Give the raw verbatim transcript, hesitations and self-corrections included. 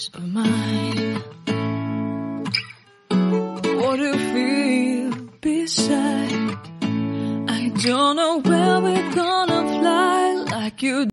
peace of mind. What do you feel beside? I don't know where we're gonna fly like you